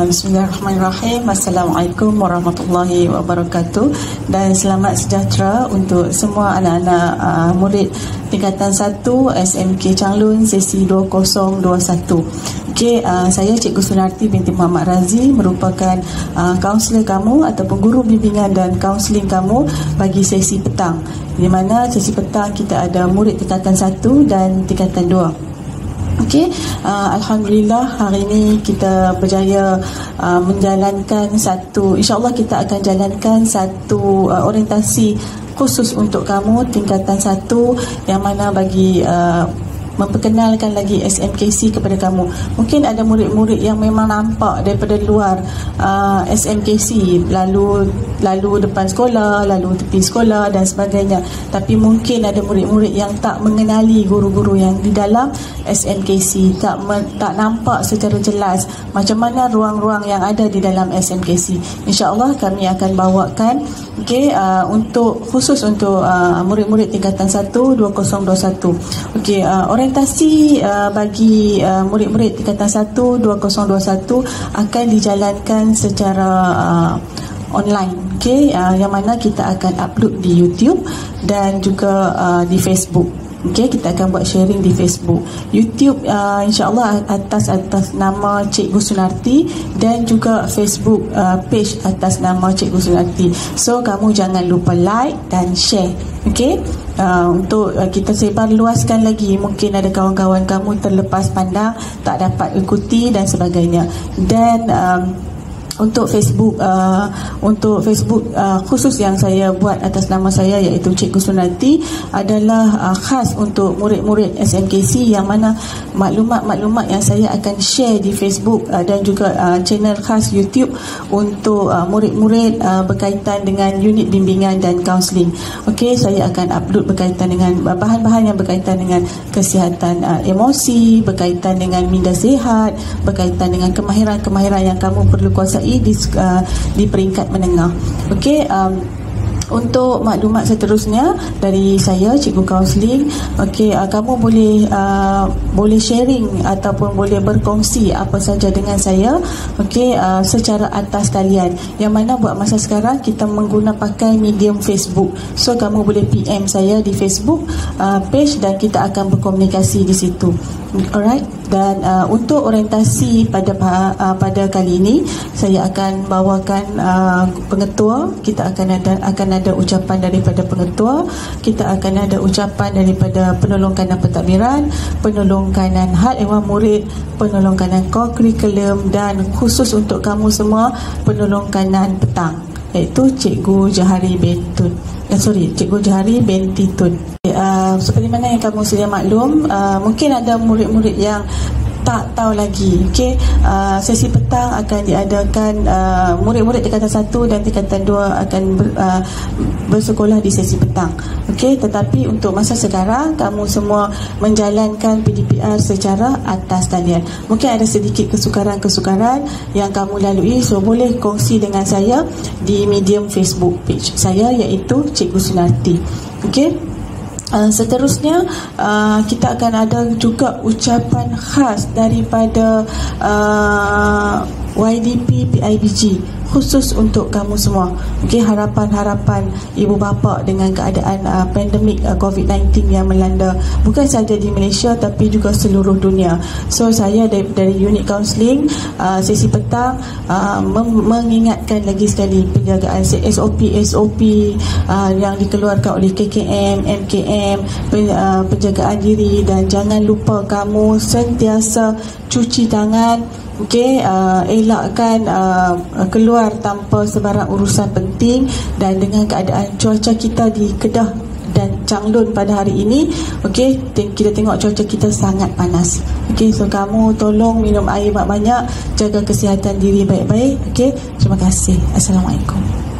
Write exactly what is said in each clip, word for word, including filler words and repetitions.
Bismillahirrahmanirrahim. Assalamualaikum warahmatullahi wabarakatuh. Dan selamat sejahtera untuk semua anak-anak uh, murid tingkatan satu S M K Changlun sesi dua kosong dua satu. Okey, uh, saya Cikgu Sunarti binti Muhammad Razi, merupakan uh, kaunselor kamu ataupun guru bimbingan dan kaunseling kamu bagi sesi petang, di mana sesi petang kita ada murid tingkatan satu dan tingkatan dua. Okey, uh, Alhamdulillah hari ini kita berjaya uh, menjalankan satu, insyaAllah kita akan jalankan satu uh, orientasi khusus untuk kamu tingkatan satu, yang mana bagi uh, memperkenalkan lagi S M K C kepada kamu. Mungkin ada murid-murid yang memang nampak daripada luar uh, S M K C, lalu lalu depan sekolah, lalu tepi sekolah dan sebagainya, tapi mungkin ada murid-murid yang tak mengenali guru-guru yang di dalam S M K C, tak men, tak nampak secara jelas macam mana ruang-ruang yang ada di dalam S M K C. InsyaAllah kami akan bawakan okay, uh, untuk khusus untuk uh, murid-murid tingkatan satu dua kosong dua satu. Okey, uh, orientasi uh, bagi uh, murid-murid tingkatan satu dua kosong dua satu akan dijalankan secara uh, online, okey, uh, yang mana kita akan upload di YouTube dan juga uh, di Facebook. Okey, kita akan buat sharing di Facebook, YouTube, uh, insyaAllah atas atas nama Cikgu Sunarti, dan juga Facebook uh, page atas nama Cikgu Sunarti. So kamu jangan lupa like dan share. Okey, uh, untuk uh, kita sebar luaskan lagi, mungkin ada kawan-kawan kamu terlepas pandang, tak dapat ikuti dan sebagainya. Dan um, untuk Facebook uh, untuk Facebook uh, khusus yang saya buat atas nama saya, iaitu Cikgu Sunarti, adalah uh, khas untuk murid-murid S M K C, yang mana maklumat-maklumat yang saya akan share di Facebook uh, dan juga uh, channel khas YouTube untuk uh, murid-murid uh, berkaitan dengan unit bimbingan dan kaunseling. Okey, saya akan upload berkaitan dengan bahan-bahan yang berkaitan dengan kesihatan uh, emosi, berkaitan dengan minda sihat, berkaitan dengan kemahiran-kemahiran yang kamu perlu kuasai di, uh, di peringkat menengah. Okey, um, untuk maklumat seterusnya dari saya, Cikgu Kaunseling, okey, uh, kamu boleh uh, boleh sharing ataupun boleh berkongsi apa saja dengan saya, okey, uh, secara atas talian, yang mana buat masa sekarang kita mengguna pakai medium Facebook. So kamu boleh P M saya di Facebook uh, page dan kita akan berkomunikasi di situ. Alright, dan uh, untuk orientasi pada uh, pada kali ini saya akan bawakan uh, pengetua. Kita akan ada akan ada ucapan daripada pengetua, kita akan ada ucapan daripada penolong kanan pentadbiran, penolong kanan hal ehwal murid, penolong kanan core curriculum, dan khusus untuk kamu semua penolong kanan petang, iaitu Cikgu Jahari Bentun. Eh, sorry, Cikgu Jahari binti Tun. Uh, seperti mana yang kamu sedia maklum, uh, mungkin ada murid-murid yang tak tahu lagi. Okey, uh, sesi petang akan diadakan, uh, murid-murid tingkatan satu dan tingkatan dua akan ber, uh, bersekolah di sesi petang. Okey, tetapi untuk masa sekarang kamu semua menjalankan P D P R secara atas talian. Mungkin ada sedikit kesukaran-kesukaran yang kamu lalui, so boleh kongsi dengan saya di medium Facebook page saya, iaitu Cikgu Sunarti. Okey. Uh, seterusnya uh, kita akan ada juga ucapan khas daripada uh, Y D P P I B G khusus untuk kamu semua. Okey, harapan-harapan ibu bapa dengan keadaan uh, pandemik uh, COVID sembilan belas yang melanda bukan sahaja di Malaysia tapi juga seluruh dunia. So saya dari, dari unit kaunseling uh, sesi petang uh, mengingatkan lagi sekali penjagaan S O P S O P uh, yang dikeluarkan oleh K K M, M K M, pen, uh, penjagaan diri, dan jangan lupa kamu sentiasa cuci tangan. Okey, uh, elakkan uh, keluar tanpa sebarang urusan penting, dan dengan keadaan cuaca kita di Kedah dan Changlun pada hari ini, okey, kita tengok cuaca kita sangat panas. Okey, so kamu tolong minum air banyak-banyak, jaga kesihatan diri baik-baik. Okey, terima kasih. Assalamualaikum.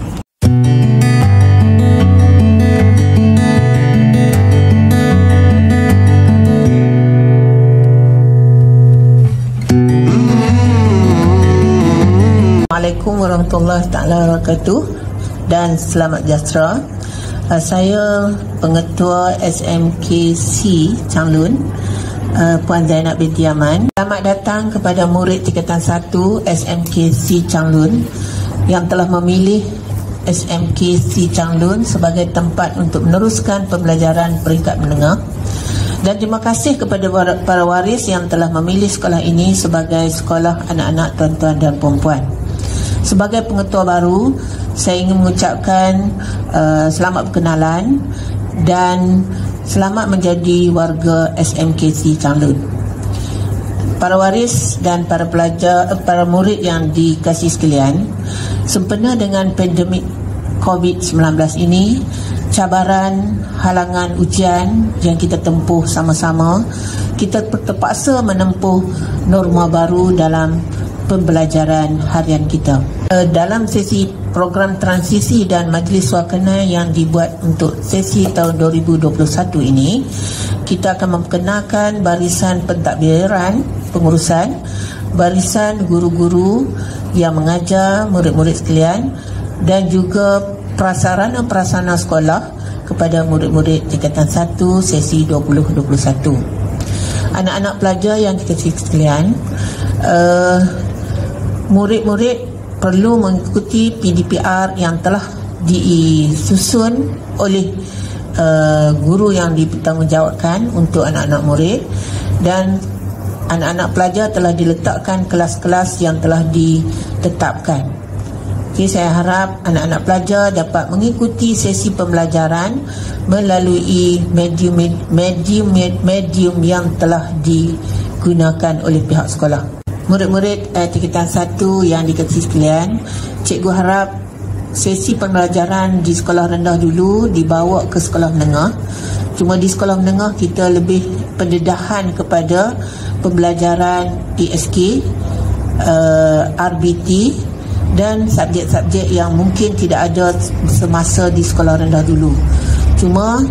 Assalamualaikum warahmatullahi taala wabarakatuh, dan selamat sejahtera. Uh, saya pengetua S M K C Changlun. uh, Puan Zainab binti Yaman. Selamat datang kepada murid tingkatan satu S M K C Changlun yang telah memilih S M K C Changlun sebagai tempat untuk meneruskan pembelajaran peringkat menengah. Dan terima kasih kepada para waris yang telah memilih sekolah ini sebagai sekolah anak-anak tuan-tuan dan puan-puan. Sebagai pengetua baru, saya ingin mengucapkan uh, selamat berkenalan dan selamat menjadi warga S M K C Changlun. Para waris dan para pelajar, para murid yang dikasihi sekalian, sempena dengan pandemik covid sembilan belas ini, cabaran, halangan ujian yang kita tempuh sama-sama, kita terpaksa menempuh norma baru dalam pembelajaran harian kita. Dalam sesi program transisi dan majlis suakenai yang dibuat untuk sesi tahun dua ribu dua puluh satu ini, kita akan memperkenalkan barisan pentadbiran pengurusan, barisan guru-guru yang mengajar murid-murid sekalian, dan juga prasarana-prasarana sekolah kepada murid-murid tingkatan satu sesi dua ribu dua puluh satu. Anak-anak pelajar yang dikasihi sekalian, uh, murid-murid perlu mengikuti P D P R yang telah disusun oleh uh, guru yang dipertanggungjawabkan untuk anak-anak murid, dan anak-anak pelajar telah diletakkan kelas-kelas yang telah ditetapkan. Okay, saya harap anak-anak pelajar dapat mengikuti sesi pembelajaran melalui medium medium medium yang telah digunakan oleh pihak sekolah. Murid-murid eh, tingkatan satu yang dikasihi sekalian, cikgu harap sesi pembelajaran di sekolah rendah dulu dibawa ke sekolah menengah. Cuma di sekolah menengah kita lebih pendedahan kepada pembelajaran A S K, uh, R B T dan subjek-subjek yang mungkin tidak ada semasa di sekolah rendah dulu. Cuma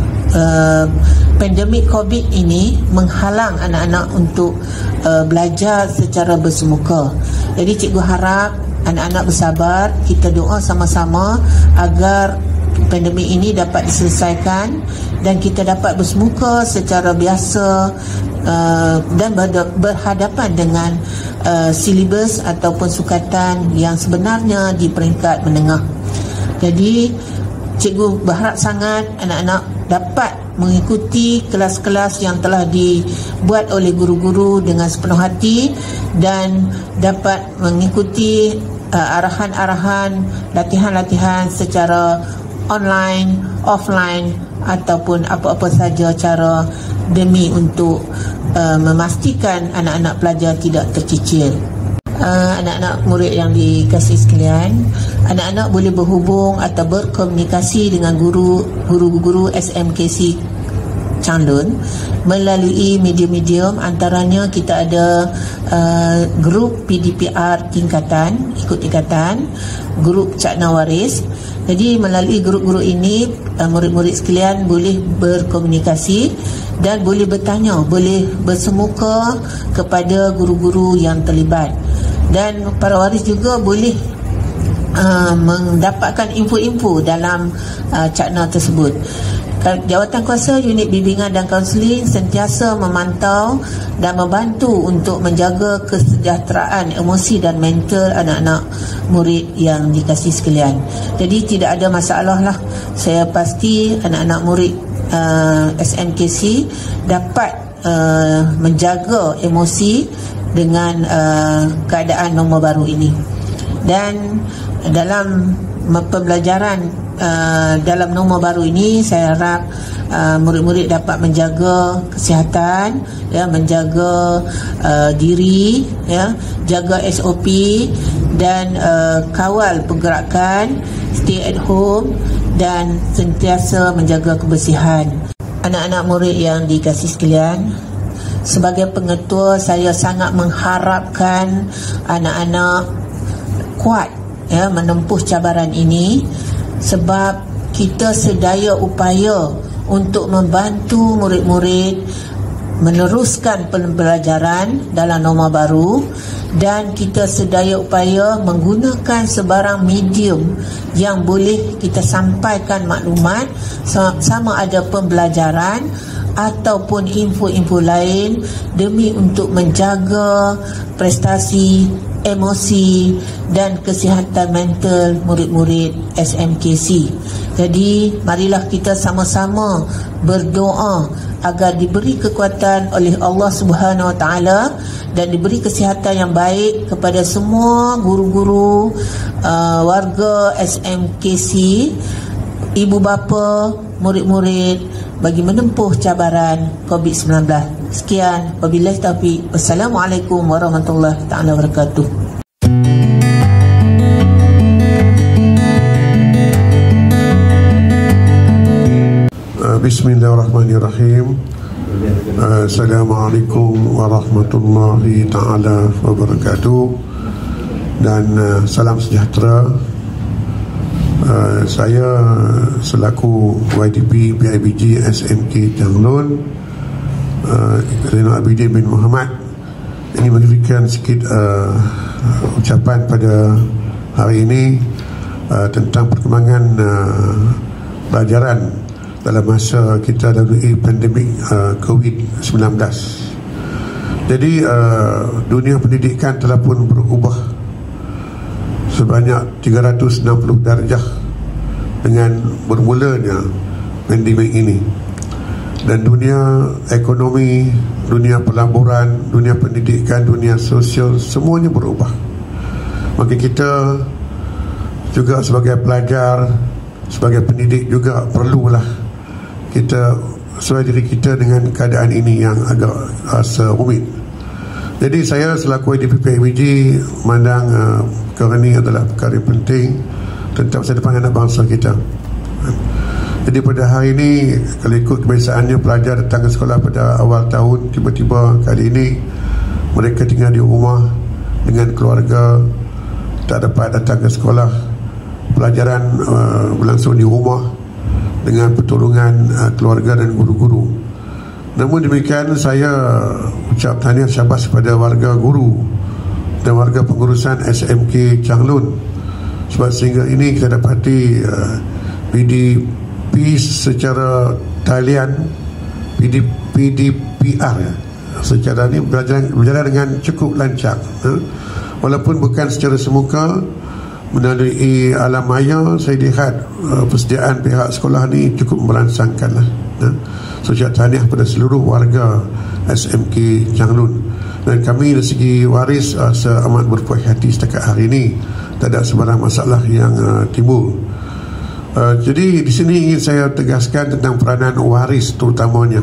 uh, pandemik COVID ini menghalang anak-anak untuk uh, belajar secara bersemuka. Jadi cikgu harap anak-anak bersabar, kita doa sama-sama agar pandemik ini dapat diselesaikan dan kita dapat bersemuka secara biasa uh, dan berhadapan dengan uh, silibus ataupun sukatan yang sebenarnya di peringkat menengah. Jadi cikgu berharap sangat anak-anak dapat mengikuti kelas-kelas yang telah dibuat oleh guru-guru dengan sepenuh hati dan dapat mengikuti uh, arahan-arahan, latihan-latihan secara online, offline ataupun apa-apa saja cara demi untuk uh, memastikan anak-anak pelajar tidak tercicir. Uh, anak-anak murid yang dikasihi sekalian, anak-anak boleh berhubung atau berkomunikasi dengan guru guru-guru S M K C Changlun melalui medium-medium, antaranya kita ada uh, grup P D P R tingkatan, ikut tingkatan, grup Cakna Waris. Jadi melalui grup-grup ini uh, murid-murid sekalian boleh berkomunikasi dan boleh bertanya, boleh bersemuka kepada guru-guru yang terlibat, dan para waris juga boleh uh, mendapatkan info-info dalam uh, Cakna tersebut. Jawatan Kuasa Unit Bimbingan dan Kaunseling sentiasa memantau dan membantu untuk menjaga kesejahteraan emosi dan mental anak-anak murid yang dikasihi sekalian. Jadi tidak ada masalah lah. Saya pasti anak-anak murid uh, S M K C dapat uh, menjaga emosi dengan uh, keadaan norma baru ini. Dan dalam pembelajaran Uh, dalam norma baru ini, saya harap uh, murid-murid dapat menjaga kesihatan, ya, menjaga uh, diri, ya, jaga S O P dan uh, kawal pergerakan, stay at home dan sentiasa menjaga kebersihan. Anak-anak murid yang dikasihi sekalian, sebagai pengetua saya sangat mengharapkan anak-anak kuat, ya, menempuh cabaran ini, sebab kita sedaya upaya untuk membantu murid-murid meneruskan pembelajaran dalam norma baru, dan kita sedaya upaya menggunakan sebarang medium yang boleh kita sampaikan maklumat, sama ada pembelajaran ataupun info-info lain demi untuk menjaga prestasi, emosi dan kesihatan mental murid-murid S M K C. Jadi marilah kita sama-sama berdoa agar diberi kekuatan oleh Allah Subhanahu Wa Taala dan diberi kesihatan yang baik kepada semua guru-guru, uh, warga S M K C, ibu bapa, murid-murid bagi menempuh cabaran covid sembilan belas. Sekian, wabillahi taufiq. Wassalamualaikum warahmatullahi taala wabarakatuh. Bismillahirrahmanirrahim. Assalamualaikum warahmatullahi taala wabarakatuh. Dan uh, salam sejahtera. uh, Saya selaku Y D P B I B G S M K Changlun, uh, Zainal Abidin bin Muhammad, ini memberikan sedikit uh, ucapan pada hari ini uh, tentang perkembangan uh, pelajaran dalam masa kita lalui pandemik uh, covid sembilan belas. Jadi uh, dunia pendidikan telah pun berubah sebanyak tiga ratus enam puluh darjah dengan bermulanya pandemik ini. Dan dunia ekonomi, dunia pelaburan, dunia pendidikan, dunia sosial, semuanya berubah. Maka kita juga sebagai pelajar, sebagai pendidik juga perlulah kita sesuai diri kita dengan keadaan ini yang agak rasa rumit. Jadi saya selaku Y D P P I B G memandang uh, perkara ini adalah perkara yang penting tentang masa depan anak bangsa kita. Jadi pada hari ini, kalau ikut kebiasaannya pelajar datang ke sekolah pada awal tahun, tiba-tiba kali ini mereka tinggal di rumah dengan keluarga, tak dapat datang ke sekolah. Pelajaran uh, berlangsung di rumah dengan pertolongan uh, keluarga dan guru-guru. Namun demikian, saya ucap tahniah syabas kepada warga guru dan warga pengurusan S M K Changlun, sebab sehingga ini kita dapati uh, P D P secara talian, P D P D P R ya, secara ini berjalan, berjalan dengan cukup lancar, uh. walaupun bukan secara semuka. Melalui alam maya saya lihat uh, persediaan pihak sekolah ni cukup merangsangkan lah. Uh. So saya tahniah pada seluruh warga S M K Changlun. Dan kami dari segi waris uh, amat berpuas hati setakat hari ini. Tak ada sebarang masalah yang uh, timbul. uh, Jadi di sini ingin saya tegaskan tentang peranan waris terutamanya,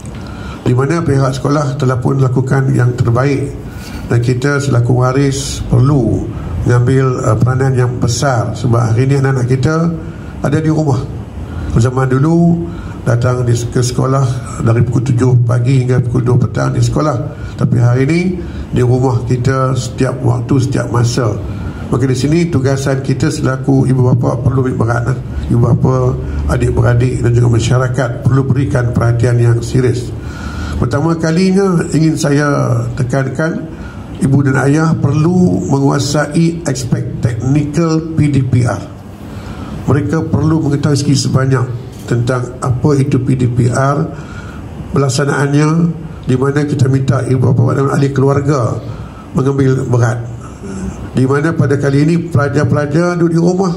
di mana pihak sekolah telah pun lakukan yang terbaik, dan kita selaku waris perlu mengambil uh, peranan yang besar. Sebab hari ini anak-anak kita ada di rumah. Zaman dulu datang di, ke sekolah dari pukul tujuh pagi hingga pukul dua petang di sekolah. Tapi hari ini di rumah kita setiap waktu, setiap masa. Maka di sini tugasan kita selaku ibu bapa perlu lebih berat. Ibu bapa, adik-beradik dan juga masyarakat perlu berikan perhatian yang serius. Pertama kalinya ingin saya tekankan, ibu dan ayah perlu menguasai aspek teknikal P D P R. Mereka perlu mengetahui sedikit sebanyak tentang apa itu P D P R, pelaksanaannya, di mana kita minta ibu bapa dan ahli keluarga mengambil berat. Di mana pada kali ini pelajar-pelajar duduk di rumah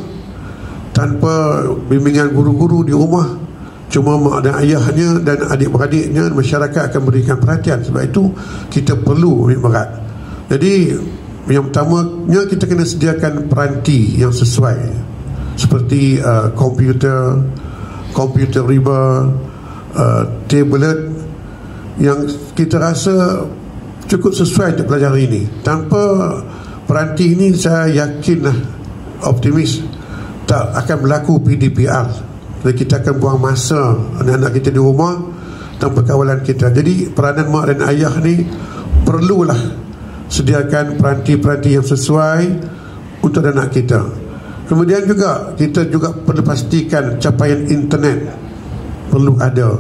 tanpa bimbingan guru-guru di rumah, cuma mak dan ayahnya dan adik-beradiknya, masyarakat akan berikan perhatian. Sebab itu kita perlu ambil berat. Jadi yang pertamanya kita kena sediakan peranti yang sesuai, seperti uh, komputer, komputer riba, uh, tablet yang kita rasa cukup sesuai untuk pelajar ini. Tanpa peranti ini saya yakinlah, optimis, tak akan berlaku P D P R. Dan kita akan buang masa anak-anak kita di rumah tanpa kawalan kita. Jadi peranan mak dan ayah ni perlulah sediakan peranti-peranti yang sesuai untuk anak kita. Kemudian juga kita juga perlu pastikan capaian internet perlu ada.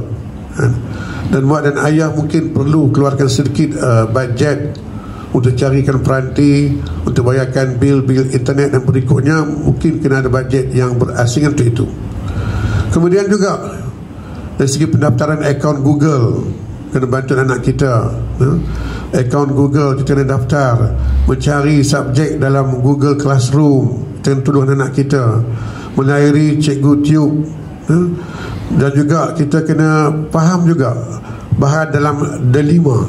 Dan mak dan ayah mungkin perlu keluarkan sedikit uh, bajet untuk carikan peranti, untuk bayarkan bil-bil internet, dan berikutnya mungkin kena ada bajet yang berasingan untuk itu. Kemudian juga Dari segi pendaftaran akaun Google, kena bantu anak kita. Ya? Akaun Google kita kena daftar, mencari subjek dalam Google Classroom, kita kena tolong anak kita, melayari cikgu Tube. Ya? Dan juga kita kena faham juga bahan dalam Delima.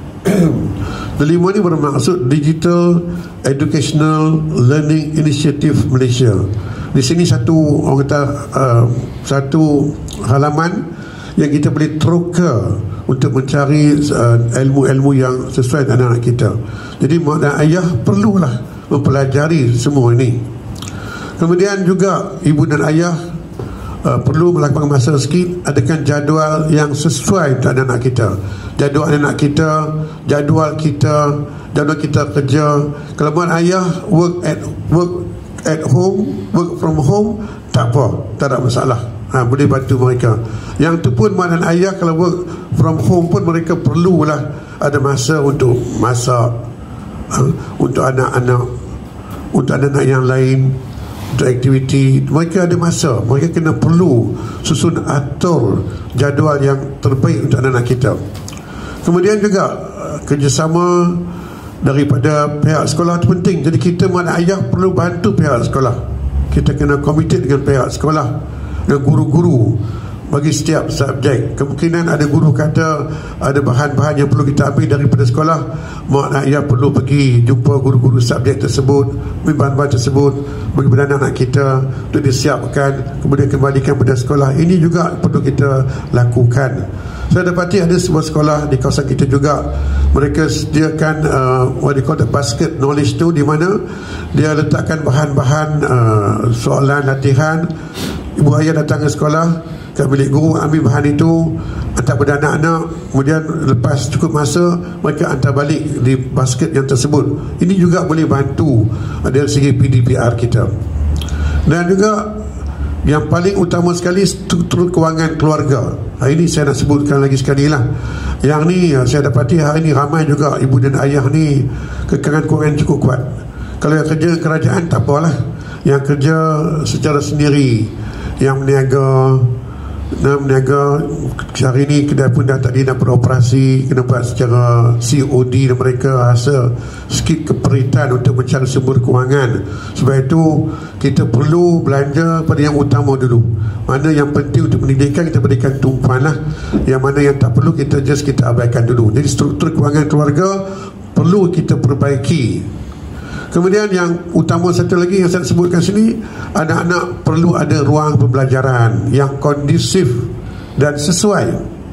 Delima ni bermaksud Digital Educational Learning Initiative Malaysia. Di sini satu orang kata uh, satu halaman yang kita boleh teroka untuk mencari uh, ilmu-ilmu yang sesuai dengan anak kita. Jadi mak dan ayah perlulah mempelajari semua ini. Kemudian juga ibu dan ayah uh, perlu melakukan masa sikit, adakan jadual yang sesuai untuk anak-anak kita. Jadual anak kita, jadual kita, jadual kita kerja. Kalau mak ayah work at work at home, work from home, tak apa, tak ada masalah. Ha, boleh bantu mereka. Yang tu pun mak dan ayah kalau work from home pun mereka perlulah ada masa untuk masak, ha, untuk anak-anak, untuk anak-anak yang lain, untuk aktiviti. Mereka ada masa, mereka kena perlu susun atur jadual yang terbaik untuk anak-anak kita. Kemudian juga kerjasama daripada pihak sekolah itu penting. Jadi kita mak dan ayah perlu bantu pihak sekolah. Kita kena komited dengan pihak sekolah, dengan guru-guru bagi setiap subjek. Kemungkinan ada guru kata ada bahan-bahan yang perlu kita ambil daripada sekolah, mak dan ayah perlu pergi jumpa guru-guru subjek tersebut, ambil bahan-bahan tersebut bagi kepada anak-anak kita untuk disiapkan, kemudian kembalikan pada sekolah. Ini juga perlu kita lakukan. Saya dapati ada sebuah sekolah di kawasan kita juga, mereka sediakan uh, what they call the basket knowledge tu, di mana dia letakkan bahan-bahan uh, soalan latihan. Ibu ayah datang ke sekolah, ke bilik guru, ambil bahan itu, hantar pada anak-anak. Kemudian lepas cukup masa, mereka hantar balik di basket yang tersebut. Ini juga boleh bantu dari segi P D P R kita. Dan juga yang paling utama sekali, struktur kewangan keluarga. Hari ini saya nak sebutkan lagi sekali lah. Yang ni saya dapati hari ini ramai juga ibu dan ayah ni kekangan kewangan cukup kuat. Kalau yang kerja kerajaan tak apalah, yang kerja secara sendiri, yang meniaga, nak meniaga hari ini kedai pun dah tadi nak beroperasi, kena buat secara C O D, dan mereka rasa sikit keperitan untuk mencari sumber kewangan. Sebab itu kita perlu belanja pada yang utama dulu. Mana yang penting untuk pendidikan kita berikan tumpuan lah, yang mana yang tak perlu kita just kita abaikan dulu. Jadi struktur kewangan keluarga perlu kita perbaiki. Kemudian yang utama satu lagi yang saya sebutkan sini, anak-anak perlu ada ruang pembelajaran yang kondusif dan sesuai.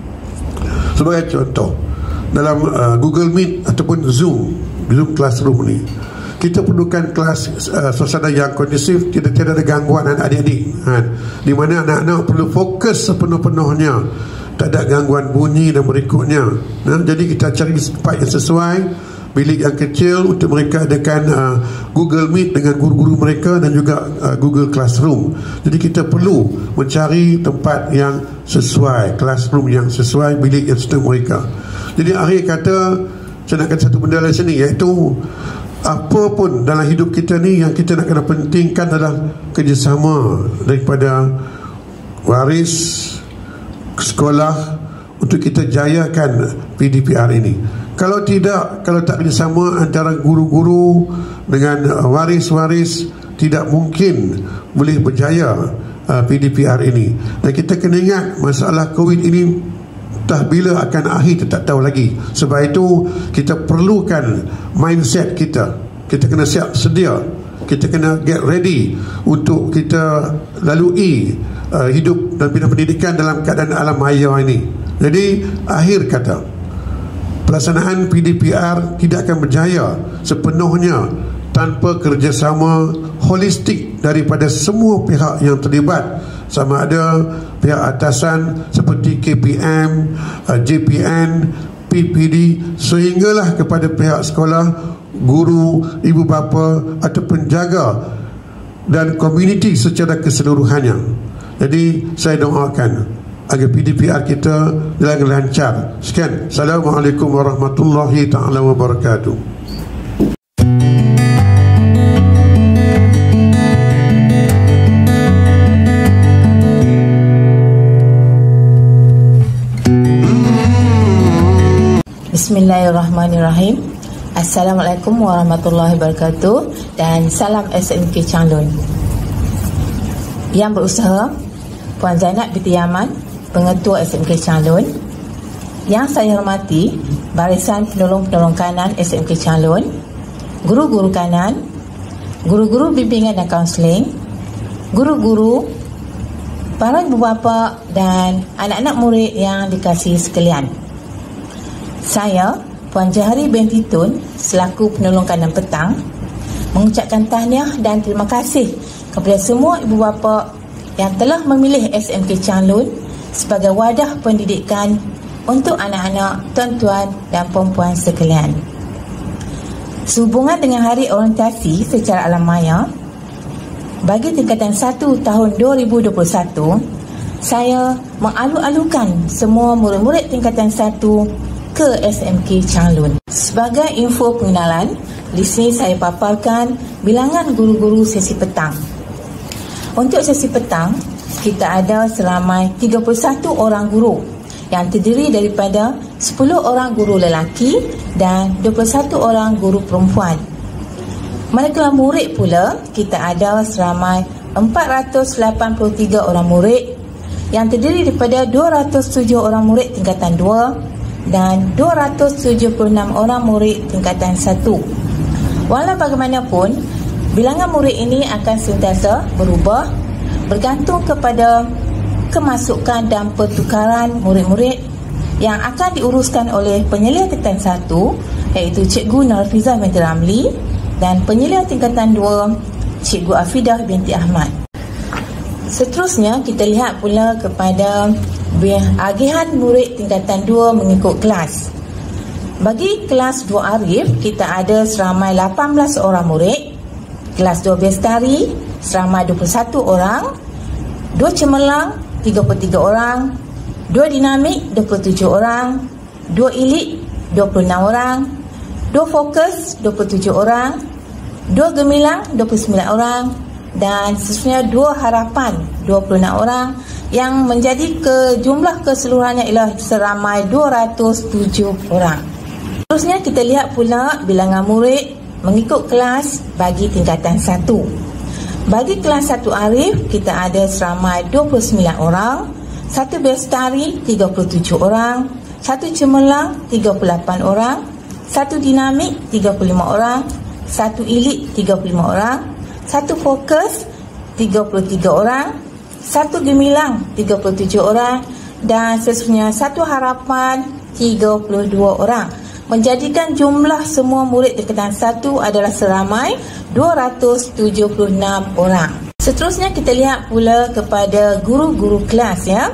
Sebagai contoh, dalam uh, Google Meet ataupun Zoom, Zoom Classroom ni, kita perlukan kelas uh, suasana yang kondusif, tidak tidak ada gangguan anak-adik, ha, di mana anak-anak perlu fokus sepenuh-penuhnya, tak ada gangguan bunyi dan berikutnya. Nah, jadi kita cari tempat yang sesuai, bilik yang kecil untuk mereka adakan uh, Google Meet dengan guru-guru mereka, dan juga uh, Google Classroom. Jadi kita perlu mencari tempat yang sesuai, classroom yang sesuai, bilik yang sesuai mereka. Jadi akhir kata, saya nak kata satu benda dari sini, iaitu apa pun dalam hidup kita ni yang kita nak kena pentingkan adalah kerjasama daripada waris, sekolah, untuk kita jayakan P D P R ini. Kalau tidak, kalau tak kerjasama antara guru-guru dengan waris-waris, tidak mungkin boleh berjaya uh, P D P R ini. Dan kita kena ingat, masalah COVID ini entah bila akan akhir, kita tak tahu lagi. Sebab itu kita perlukan mindset kita. Kita kena siap sedia, kita kena get ready untuk kita lalui uh, hidup dan bina pendidikan dalam keadaan alam maya ini. Jadi akhir kata, pelaksanaan P D P R tidak akan berjaya sepenuhnya tanpa kerjasama holistik daripada semua pihak yang terlibat, sama ada pihak atasan seperti K P M, J P N, P P D, sehinggalah kepada pihak sekolah, guru, ibu bapa atau penjaga dan komuniti secara keseluruhannya. Jadi saya doakan agar P D P R kita jalan lancar. Sekian. Assalamualaikum warahmatullahi taala wabarakatuh. Bismillahirrahmanirrahim. Assalamualaikum warahmatullahi wabarakatuh dan salam S M K Changlun. Yang berusaha Puan Zainab binti Yaman, Pengetua S M K Changlun. Yang saya hormati Barisan Penolong-Penolong Kanan S M K Changlun, guru-guru kanan, guru-guru bimbingan dan kaunseling, guru-guru, para ibu bapa dan anak-anak murid yang dikasihi sekalian. Saya, Puan Jahari binti Tun, selaku penolong kanan petang, mengucapkan tahniah dan terima kasih kepada semua ibu bapa yang telah memilih S M K Changlun sebagai wadah pendidikan untuk anak-anak tuan-tuan dan puan-puan sekalian. Sehubungan dengan Hari Orientasi secara alam maya, bagi tingkatan satu tahun dua ribu dua puluh satu, saya mengalu-alukan semua murid-murid tingkatan satu ke S M K Changlun. Sebagai info pengenalan, di sini saya paparkan bilangan guru-guru sesi petang. Untuk sesi petang, kita ada seramai tiga puluh satu orang guru yang terdiri daripada sepuluh orang guru lelaki dan dua puluh satu orang guru perempuan. Manakala murid pula, kita ada seramai empat ratus lapan puluh tiga orang murid yang terdiri daripada dua ratus tujuh orang murid tingkatan dua dan dua ratus tujuh puluh enam orang murid tingkatan satu. Walau bagaimanapun, bilangan murid ini akan sentiasa berubah bergantung kepada kemasukan dan pertukaran murid-murid yang akan diuruskan oleh penyelia tingkatan satu, iaitu Cikgu Narfizah binti Ramli, dan penyelia tingkatan dua, Cikgu Afidah binti Ahmad. Seterusnya, kita lihat pula kepada agihan murid tingkatan dua mengikut kelas. Bagi kelas dua Arif, kita ada seramai lapan belas orang murid. Kelas dua Bestari seramai dua puluh satu orang. dua Cemerlang tiga puluh tiga orang. dua Dinamik dua puluh tujuh orang. dua Elit dua puluh enam orang. dua Fokus dua puluh tujuh orang. dua Gemilang dua puluh sembilan orang. Dan seterusnya dua Harapan dua puluh enam orang, yang menjadi ke jumlah keseluruhannya ialah seramai dua ratus tujuh orang. Seterusnya kita lihat pula bilangan murid mengikut kelas bagi tingkatan satu. Bagi kelas satu Arif, kita ada seramai dua puluh sembilan orang. satu Bestari tiga puluh tujuh orang. satu Cemerlang tiga puluh lapan orang. satu Dinamik tiga puluh lima orang. satu Elit tiga puluh lima orang. satu Fokus tiga puluh tiga orang. satu Gemilang tiga puluh tujuh orang. Dan seterusnya satu Harapan tiga puluh dua orang, menjadikan jumlah semua murid tingkatan satu adalah seramai dua ratus tujuh puluh enam orang. Seterusnya kita lihat pula kepada guru-guru kelas, ya.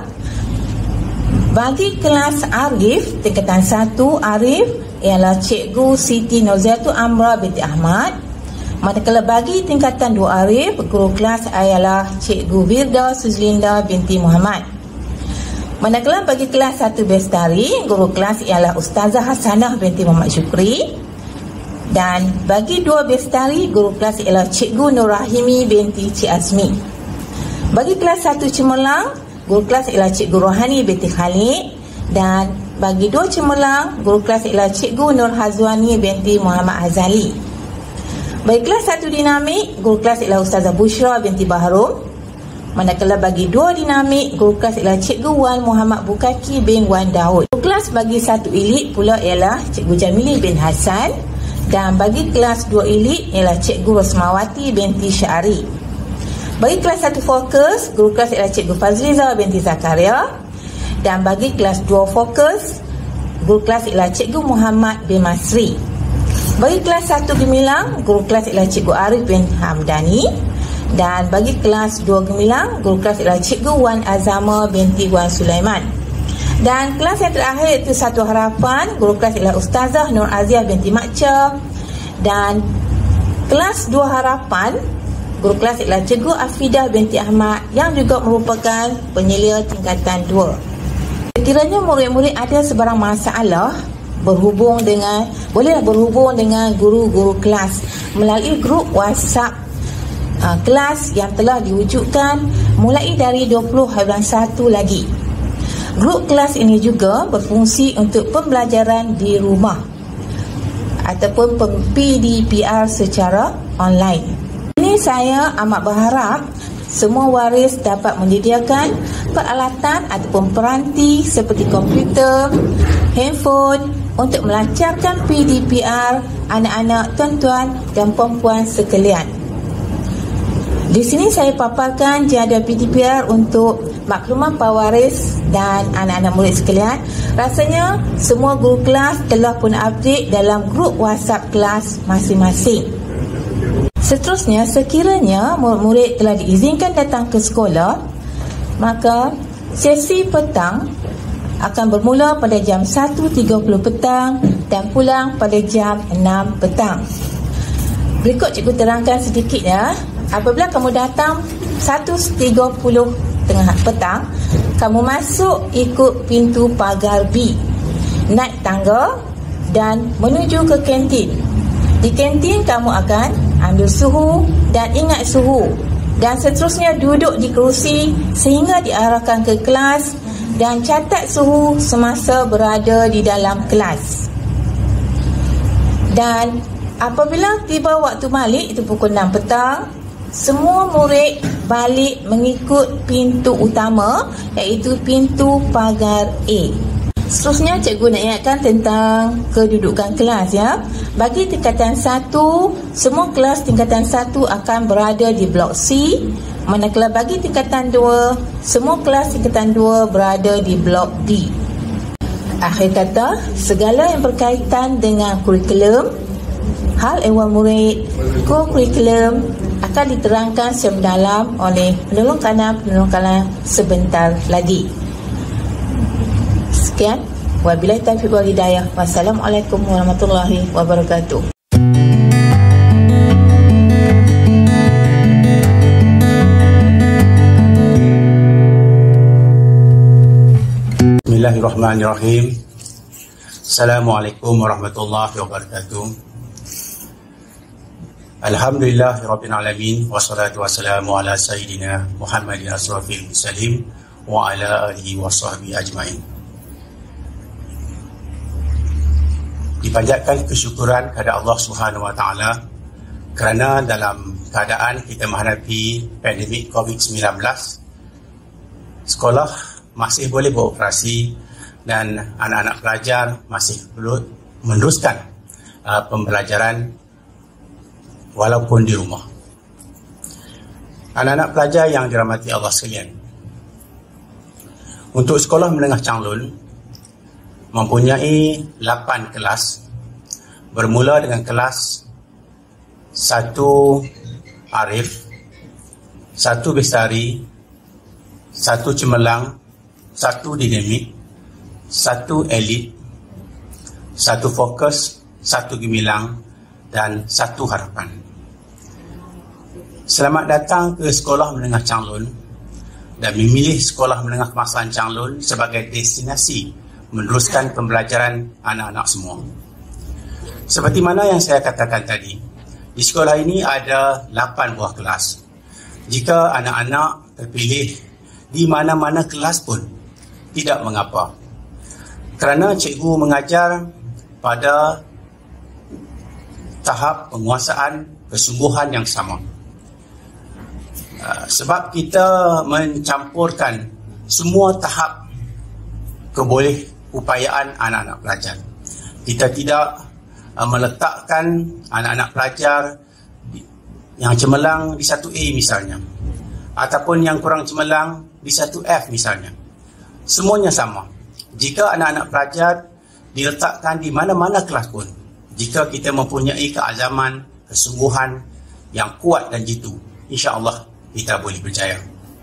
Bagi kelas Arif, tingkatan satu Arif ialah Cikgu Siti Noziatul Amra binti Ahmad. Manakala bagi tingkatan dua Arif, guru kelas ialah Cikgu Wirda Suzlinda binti Muhammad. Manakala bagi kelas satu Bestari, guru kelas ialah Ustazah Hasanah binti Muhammad Syukri. Dan bagi dua Bestari, guru kelas ialah Cikgu Nurrahimi binti Cik Azmi. Bagi kelas satu Cemerlang, guru kelas ialah Cikgu Rohani binti Khalid. Dan bagi dua Cemerlang, guru kelas ialah Cikgu Nur Hazwani binti Muhammad Azali. Bagi kelas satu Dinamik, guru kelas ialah Ustazah Bushra binti Bahrum. Manakala bagi dua Dinamik, guru kelas ialah Cikgu Wan Muhammad Bukaki bin Wan Daud. Guru kelas bagi satu Elit pula ialah Cikgu Jamili bin Hassan. Dan bagi kelas dua Elit ialah Cikgu Rosmawati binti Syari. Bagi kelas satu Fokus, guru kelas ialah Cikgu Fazliza binti Zakaria. Dan bagi kelas dua Fokus, guru kelas ialah Cikgu Muhammad bin Masri. Bagi kelas satu Gemilang, guru kelas ialah Cikgu Arif bin Hamdani. Dan bagi kelas dua Gemilang, guru kelas ialah Cikgu Wan Azama binti Wan Sulaiman. Dan kelas yang terakhir itu satu Harapan, guru kelas ialah Ustazah Nur Aziah binti Makca. Dan kelas dua Harapan, guru kelas ialah Cikgu Afidah binti Ahmad, yang juga merupakan penyelia tingkatan dua. Sekiranya murid-murid ada sebarang masalah berhubung dengan bolehlah berhubung dengan guru-guru kelas melalui grup WhatsApp uh, kelas yang telah diwujudkan mulai dari dua puluh hari bulan satu lagi. Grup kelas ini juga berfungsi untuk pembelajaran di rumah ataupun P D P R secara online. Ini saya amat berharap semua waris dapat menyediakan peralatan ataupun peranti seperti komputer, handphone untuk melancarkan P D P R anak-anak tuan-tuan dan puan-puan sekalian. Di sini saya paparkan jadual P D P R untuk makluman pewaris dan anak-anak murid sekalian. Rasanya semua guru kelas telah pun update dalam grup WhatsApp kelas masing-masing. Seterusnya, sekiranya murid-murid telah diizinkan datang ke sekolah, maka sesi petang akan bermula pada jam satu tiga puluh petang dan pulang pada jam enam petang. Berikut cikgu terangkan sedikit ya. Apabila kamu datang satu tiga puluh tengah petang, kamu masuk ikut pintu pagar B, naik tangga dan menuju ke kantin. Di kantin kamu akan ambil suhu dan ingat suhu, dan seterusnya duduk di kerusi sehingga diarahkan ke kelas dan catat suhu semasa berada di dalam kelas. Dan apabila tiba waktu balik, itu pukul enam petang, semua murid balik mengikut pintu utama, iaitu pintu pagar A. Seterusnya, cikgu nak ingatkan tentang kedudukan kelas ya. Bagi tingkatan satu, semua kelas tingkatan satu akan berada di blok C. Manakala bagi tingkatan dua, semua kelas tingkatan dua berada di blok D. Akhir kata, segala yang berkaitan dengan kurikulum, hal ehwal murid, kurikulum akan diterangkan secara mendalam oleh penolong kanan-penolong kanan sebentar lagi. Sekian, wabillahi taufiq wal hidayah. Wassalamualaikum warahmatullahi wabarakatuh. Bismillahirrahmanirrahim. Assalamualaikum warahmatullahi wabarakatuh. Alhamdulillahirabbil alamin, wassalatu wassalamu ala sayyidina Muhammadin asrafil mursalin wa ala alihi washabbihi ajmain. Dipanjatkan kesyukuran kepada Allah Subhanahu wa taala kerana dalam keadaan kita menghadapi pandemik covid sembilan belas, sekolah masih boleh beroperasi dan anak-anak pelajar masih perlu meneruskan uh, pembelajaran walaupun di rumah. Anak-anak pelajar yang dirahmati Allah sekalian, untuk sekolah menengah Changlun mempunyai lapan kelas, bermula dengan kelas satu Arif, satu Bestari, satu Cemerlang, satu Dinamik, satu Elit, satu Fokus, satu Gemilang dan satu Harapan. Selamat datang ke sekolah menengah Changlun dan memilih sekolah menengah kebangsaan Changlun sebagai destinasi meneruskan pembelajaran anak-anak semua. Seperti mana yang saya katakan tadi, di sekolah ini ada lapan buah kelas. Jika anak-anak terpilih di mana-mana kelas pun tidak mengapa, kerana cikgu mengajar pada tahap penguasaan kesungguhan yang sama. Sebab kita mencampurkan semua tahap keboleh upayaan anak-anak pelajar. Kita tidak uh, meletakkan anak-anak pelajar yang cemerlang di satu A misalnya, ataupun yang kurang cemerlang di satu F misalnya. Semuanya sama. Jika anak-anak pelajar diletakkan di mana-mana kelas pun, jika kita mempunyai keazaman, kesungguhan yang kuat dan jitu, insya-Allah kita boleh berjaya.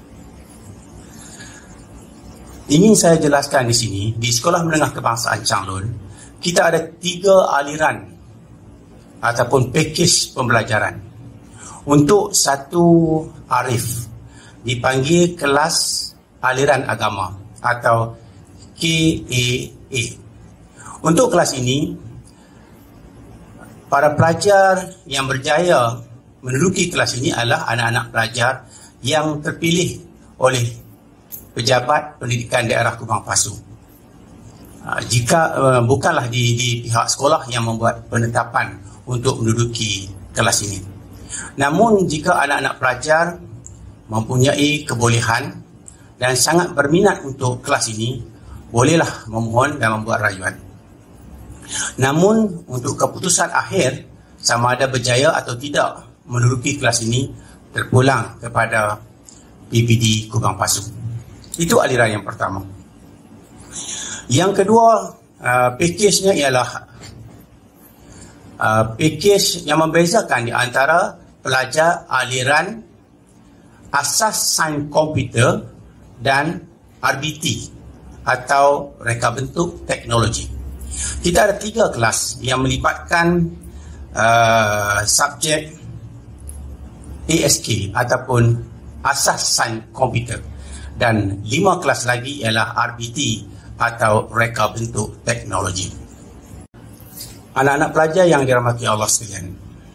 Ingin saya jelaskan di sini, di Sekolah Menengah Kebangsaan Changlun, kita ada tiga aliran ataupun pakej pembelajaran. Untuk satu Arif, dipanggil kelas aliran agama atau K A A. Untuk kelas ini, para pelajar yang berjaya menduduki kelas ini adalah anak-anak pelajar yang terpilih oleh pejabat pendidikan daerah Kubang Pasu. Uh, jika uh, bukanlah di, di pihak sekolah yang membuat penetapan untuk menduduki kelas ini. Namun jika anak-anak pelajar mempunyai kebolehan dan sangat berminat untuk kelas ini, bolehlah memohon dan membuat rayuan. Namun untuk keputusan akhir sama ada berjaya atau tidak menduduki kelas ini terpulang kepada P P D Kubang Pasu. Itu aliran yang pertama. Yang kedua, uh, pakejnya ialah uh, pakej yang membezakan di antara pelajar aliran asas sains komputer dan R B T atau reka bentuk teknologi. Kita ada tiga kelas yang melibatkan uh, subjek A S K ataupun asas sains komputer, dan lima kelas lagi ialah R B T atau reka bentuk teknologi. Anak-anak pelajar yang dirahmati Allah sekalian,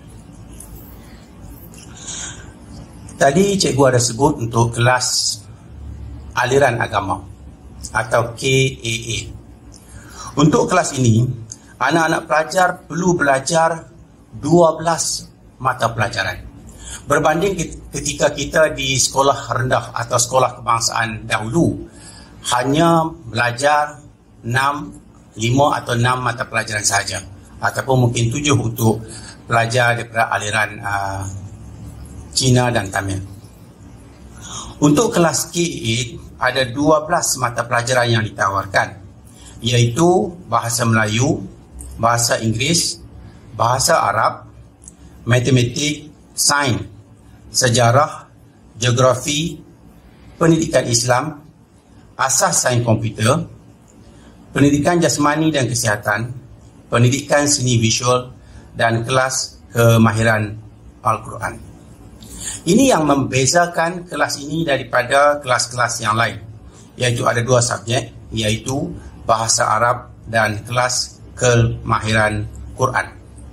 tadi cikgu ada sebut untuk kelas aliran agama atau K A A. Untuk kelas ini, anak-anak pelajar perlu belajar dua belas mata pelajaran. Berbanding ketika kita di sekolah rendah atau sekolah kebangsaan dahulu, hanya belajar enam, lima atau enam mata pelajaran sahaja, ataupun mungkin tujuh untuk pelajar daripada aliran uh, Cina dan Tamil. Untuk kelas K A ada dua belas mata pelajaran yang ditawarkan, iaitu bahasa Melayu, bahasa Inggeris, bahasa Arab, matematik, sains, sejarah, geografi, pendidikan Islam, asas sains komputer, pendidikan jasmani dan kesihatan, pendidikan seni visual, dan kelas kemahiran Al-Quran. Ini yang membezakan kelas ini daripada kelas-kelas yang lain, iaitu ada dua subjek, iaitu bahasa Arab dan kelas kemahiran Quran.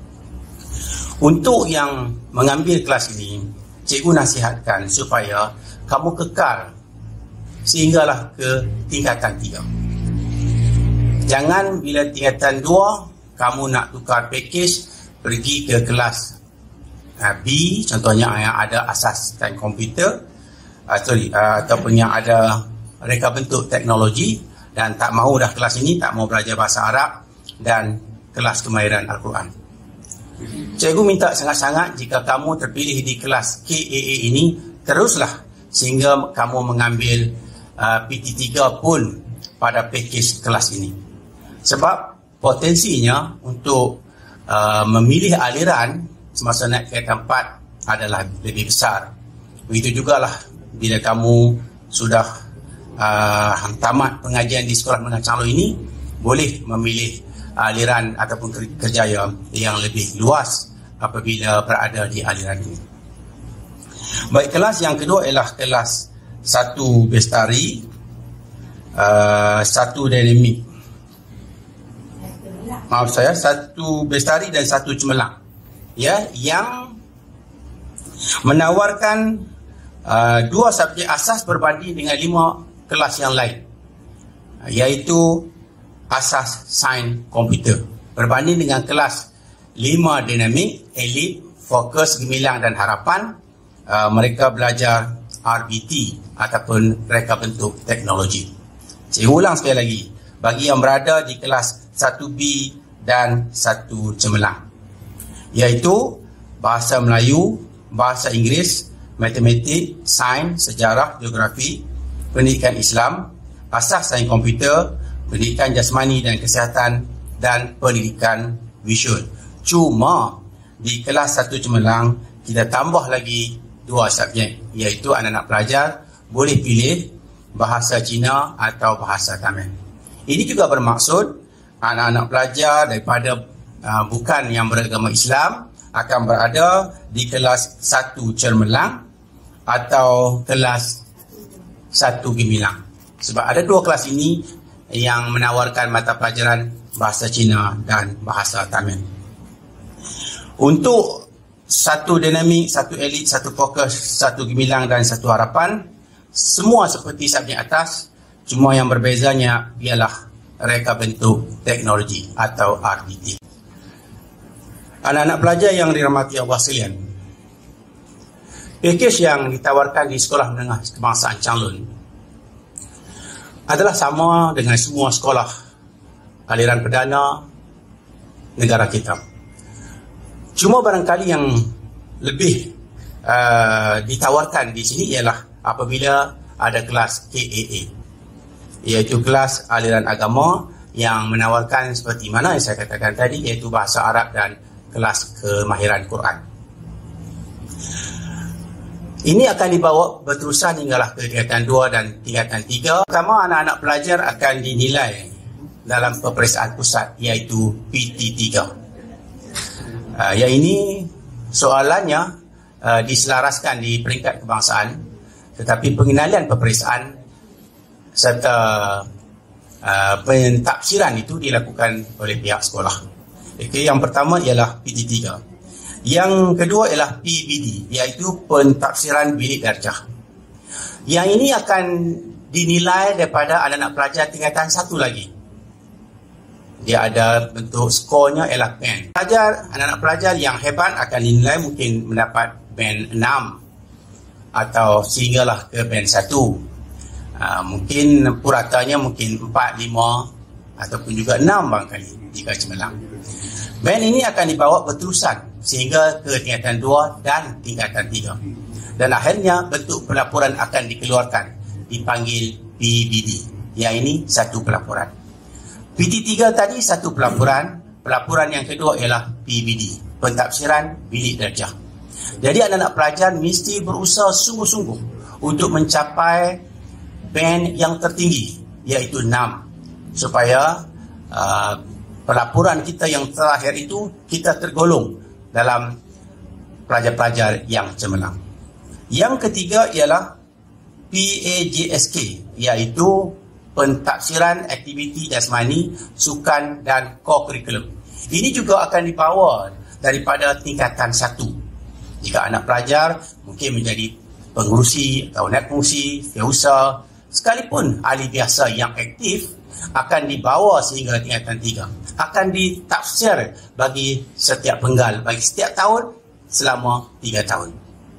Untuk yang mengambil kelas ini, cikgu nasihatkan supaya kamu kekal sehinggalah ke tingkatan tiga. Jangan bila tingkatan dua kamu nak tukar pakej pergi ke kelas uh, B, contohnya yang ada asas sains komputer, uh, sorry, uh, ataupun yang ada reka bentuk teknologi, dan tak mahu dah kelas ini, tak mahu belajar bahasa Arab dan kelas kemahiran Al-Quran. Cikgu minta sangat-sangat jika kamu terpilih di kelas K A A ini, teruslah sehingga kamu mengambil uh, P T tiga pun pada pakej kelas ini. Sebab potensinya untuk uh, memilih aliran semasa naik ke tempat adalah lebih besar. Begitu jugalah bila kamu sudah uh, tamat pengajian di sekolah menengah Changlun ini, boleh memilih aliran ataupun kerjaya yang lebih luas apabila berada di aliran ini. Baik, kelas yang kedua ialah kelas satu bestari, uh, satu dinamik. Maaf saya, satu bestari dan satu cemerlang. Ya, yang menawarkan uh, dua subjek asas berbanding dengan lima kelas yang lain, iaitu asas sains komputer berbanding dengan kelas lima dinamik, elit, fokus, gemilang dan harapan. Uh, mereka belajar R B T ataupun reka bentuk teknologi. Saya ulang sekali lagi, bagi yang berada di kelas satu B dan satu cemerlang, iaitu bahasa Melayu, bahasa Inggeris, matematik, sains, sejarah, geografi, pendidikan Islam, asas sains komputer, pendidikan jasmani dan kesihatan, dan pendidikan visual. Cuma di kelas satu cemerlang kita tambah lagi dua subjek, iaitu anak-anak pelajar boleh pilih bahasa Cina atau bahasa Tamil. Ini juga bermaksud anak-anak pelajar daripada uh, bukan yang beragama Islam akan berada di kelas satu cemerlang atau kelas satu gemilang. Sebab ada dua kelas ini yang menawarkan mata pelajaran bahasa Cina dan bahasa Tamil. Untuk satu dinamik, satu elit, satu fokus, satu gemilang dan satu harapan, semua seperti subjek atas, cuma yang berbezanya ialah reka bentuk teknologi atau R B T. Anak-anak pelajar yang dirahmati Allah sekalian, pakej yang ditawarkan di Sekolah Menengah Kebangsaan Changlun adalah sama dengan semua sekolah aliran perdana negara kita. Cuma barangkali yang lebih uh, ditawarkan di sini ialah apabila ada kelas K A A, iaitu kelas aliran agama yang menawarkan seperti mana yang saya katakan tadi, iaitu bahasa Arab dan kelas kemahiran Quran. Ini akan dibawa berterusan hinggalah ke tingkatan dua dan tingkatan tiga. Pertama, anak-anak pelajar akan dinilai dalam peperiksaan pusat, iaitu P T tiga. Uh, yang ini soalannya uh, diselaraskan di peringkat kebangsaan, tetapi pengenalan peperiksaan serta uh, pentafsiran itu dilakukan oleh pihak sekolah. Okay, yang pertama ialah P T tiga. Yang kedua ialah P B D, iaitu pentafsiran bilik darjah. Yang ini akan dinilai daripada anak-anak pelajar tingkatan satu lagi. Dia ada bentuk skornya ialah band. Pelajar, anak-anak pelajar yang hebat akan dinilai mungkin mendapat band enam atau sehinggalah ke band satu. Uh, mungkin puratanya mungkin empat, lima ataupun juga enam barangkali jika cemerlang. Band ini akan dibawa berterusan sehingga ke tingkatan dua dan tingkatan tiga. Dan akhirnya bentuk pelaporan akan dikeluarkan, dipanggil P B D. Yang ini satu pelaporan. P T tiga tadi satu pelaporan, pelaporan yang kedua ialah P B D, pentafsiran bilik darjah. Jadi anak-anak pelajar mesti berusaha sungguh-sungguh untuk mencapai band yang tertinggi, iaitu enam, supaya uh, pelaporan kita yang terakhir itu kita tergolong dalam pelajar-pelajar yang cemerlang. Yang ketiga ialah P A J S K, iaitu pentafsiran aktiviti jasmani, sukan dan co-curriculum. Ini juga akan dibawa daripada tingkatan satu. Jika anak pelajar mungkin menjadi pengurusi atau naib pengurusi, setiausaha, sekalipun ahli biasa yang aktif, akan dibawa sehingga tingkatan tiga. Akan ditafsir bagi setiap penggal, bagi setiap tahun selama tiga tahun.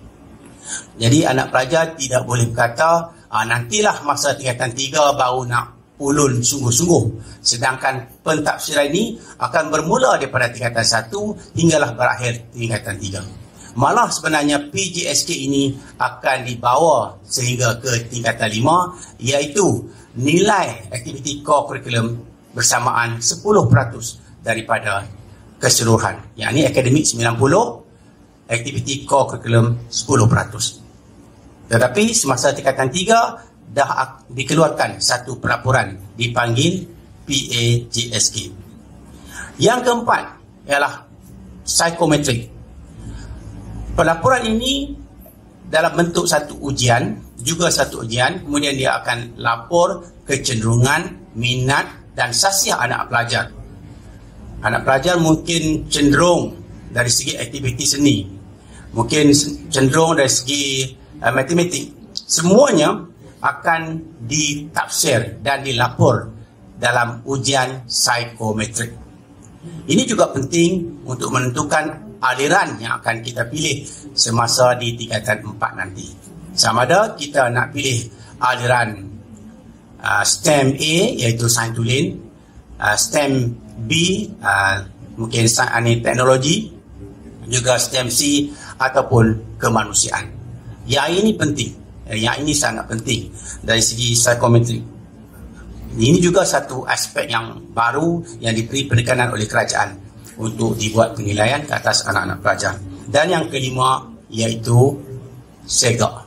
Jadi anak pelajar tidak boleh berkata, ah, nantilah masa tingkatan tiga baru nak ulun sungguh-sungguh. Sedangkan pentafsiran ini akan bermula daripada tingkatan satu hinggalah berakhir tingkatan tiga. Malah sebenarnya P J S K ini akan dibawa sehingga ke tingkatan lima, iaitu nilai aktiviti core curriculum bersamaan sepuluh peratus daripada keseluruhan. Yang ini akademik sembilan puluh, aktiviti core curriculum sepuluh peratus. Tetapi semasa tingkatan tiga dah dikeluarkan satu pelaporan, dipanggil P A J S K. Yang keempat ialah psikometrik. Pelaporan ini dalam bentuk satu ujian, juga satu ujian, kemudian dia akan lapor kecenderungan, minat dan sasiah anak pelajar. Anak pelajar mungkin cenderung dari segi aktiviti seni, mungkin cenderung dari segi uh, matematik. Semuanya akan ditafsir dan dilapor dalam ujian psikometrik. Ini juga penting untuk menentukan aliran yang akan kita pilih semasa di tingkatan empat nanti. Sama ada kita nak pilih aliran uh, STEM A, iaitu sains tulen, uh, STEM B, uh, mungkin sains teknologi, juga STEM C ataupun kemanusiaan. Yang ini penting, yang ini sangat penting dari segi psikometrik. Ini juga satu aspek yang baru yang diberi penekanan oleh kerajaan untuk dibuat penilaian ke atas anak-anak pelajar. Dan yang kelima iaitu SEGA.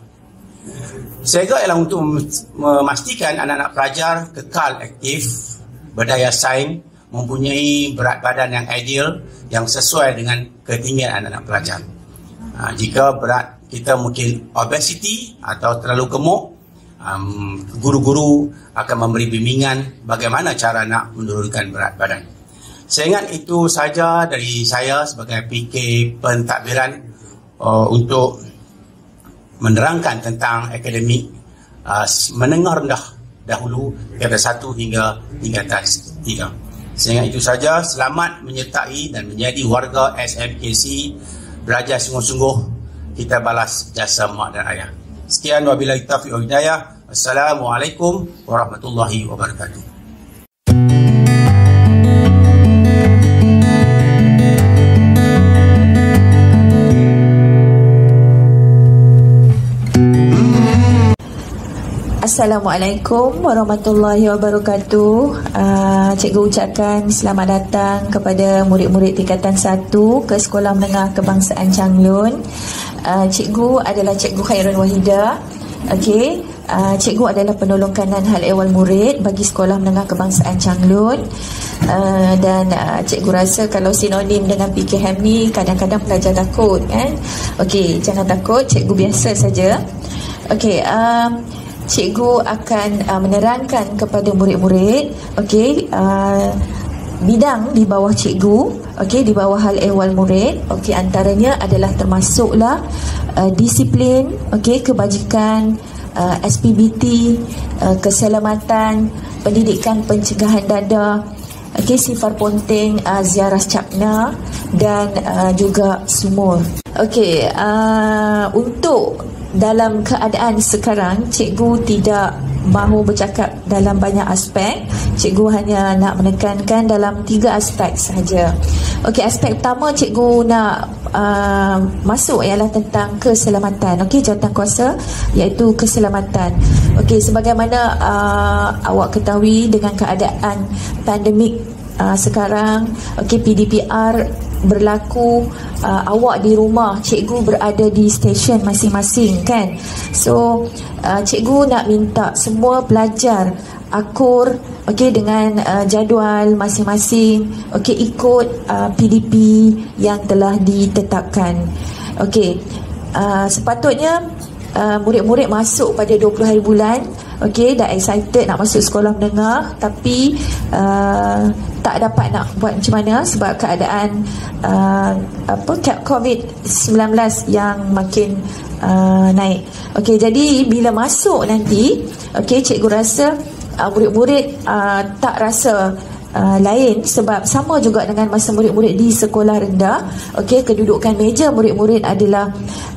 SEGA ialah untuk memastikan anak-anak pelajar kekal aktif, berdaya saing, mempunyai berat badan yang ideal, yang sesuai dengan ketinggian anak-anak pelajar. Ha, jika berat kita mungkin obesity atau terlalu gemuk, um, guru-guru akan memberi bimbingan bagaimana cara nak menurunkan berat badan. Saya ingat itu saja dari saya sebagai P K pentadbiran uh, untuk menerangkan tentang akademik uh, menengah rendah dahulu, tingkatan satu hingga tingkatan tiga. Sehingga itu saja, selamat menyertai dan menjadi warga S M K C. Belajar sungguh-sungguh, kita balas jasa mak dan ayah. Sekian, wabillahi taufiq wal hidayah. Assalamualaikum warahmatullahi wabarakatuh. Assalamualaikum warahmatullahi wabarakatuh. uh, Cikgu ucapkan selamat datang kepada murid-murid tingkatan satu ke Sekolah Menengah Kebangsaan Changlun. uh, Cikgu adalah Cikgu Khairul Wahidah. Okey, uh, Cikgu adalah penolong kanan hal ehwal murid bagi Sekolah Menengah Kebangsaan Changlun. uh, Dan uh, Cikgu rasa kalau sinonim dengan P K H A M ni kadang-kadang pelajar takut kan. Okey, jangan takut, cikgu biasa saja. Okey, um, cikgu akan uh, menerangkan kepada murid-murid okey, uh, bidang di bawah cikgu, okey, di bawah hal ehwal murid. Okey, antaranya adalah termasuklah uh, disiplin, okey, kebajikan, uh, S P B T, uh, keselamatan, pendidikan pencegahan dadah, okey, sifar ponting, uh, ziarah capna dan uh, juga sumur. Okey, uh, untuk dalam keadaan sekarang, cikgu tidak mahu bercakap dalam banyak aspek. Cikgu hanya nak menekankan dalam tiga aspek sahaja. Okey, aspek pertama cikgu nak uh, masuk ialah tentang keselamatan. Okey, jawatankuasa iaitu keselamatan. Okey, sebagaimana uh, awak ketahui dengan keadaan pandemik uh, sekarang, okey, P D P R berlaku, uh, awak di rumah, cikgu berada di stesen masing-masing kan. So uh, cikgu nak minta semua pelajar akur, okey, dengan uh, jadual masing-masing, okey, ikut uh, P D P yang telah ditetapkan. Okey, uh, sepatutnya uh, murid-murid masuk pada dua puluh hari bulan. Okey, dah excited nak masuk sekolah menengah, tapi uh, tak dapat nak buat macam mana sebab keadaan uh, apa COVID sembilan belas yang makin uh, naik. Okey, jadi bila masuk nanti, okey, cikgu rasa uh, murid-murid uh, tak rasa uh, lain sebab sama juga dengan masa murid-murid di sekolah rendah. Okey, kedudukan meja murid-murid adalah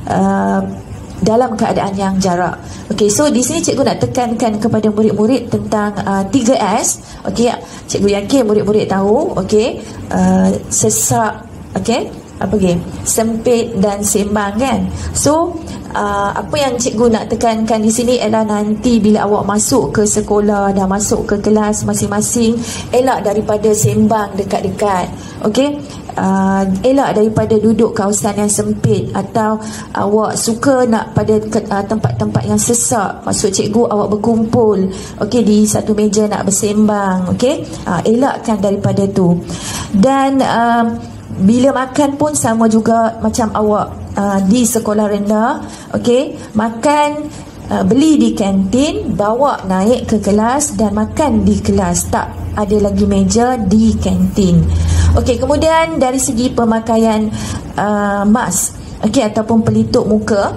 uh, dalam keadaan yang jarak. Okey, so di sini cikgu nak tekankan kepada murid-murid tentang uh, tiga S. Okey, cikgu yakin murid-murid tahu. Okey, uh, sesak, okey, apa lagi? Sempit dan sembang kan. So uh, apa yang cikgu nak tekankan di sini ialah nanti bila awak masuk ke sekolah, dah masuk ke kelas masing-masing, elak daripada sembang dekat-dekat. Okey, Uh, elak daripada duduk kawasan yang sempit, atau awak suka nak pada uh, tempat-tempat yang sesak. Maksud cikgu awak berkumpul, okey, di satu meja nak bersembang. Okey, uh, elakkan daripada tu. Dan uh, bila makan pun sama juga macam awak uh, di sekolah rendah. Okey, makan uh, beli di kantin, bawa naik ke kelas dan makan di kelas. Tak ada lagi meja di kantin. Okey, kemudian dari segi pemakaian uh, mask, okey, ataupun pelitup muka.